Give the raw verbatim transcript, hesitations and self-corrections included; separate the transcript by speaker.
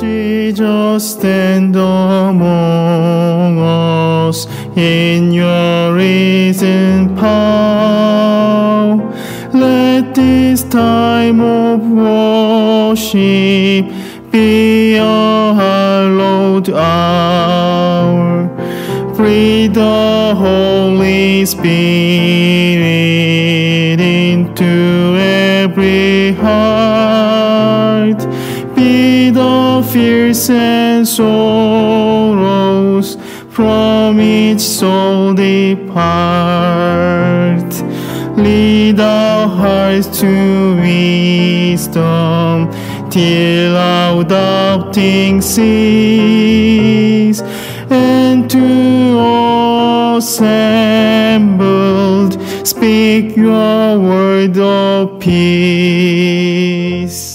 Speaker 1: Jesus, stand among us in your risen power. Let this time of worship be a hallowed hour. Breathe the Holy Spirit into every heart. Be the fears and sorrows from each soul depart. Lead our hearts to wisdom till our doubting cease, and to all assembled speak your word of peace.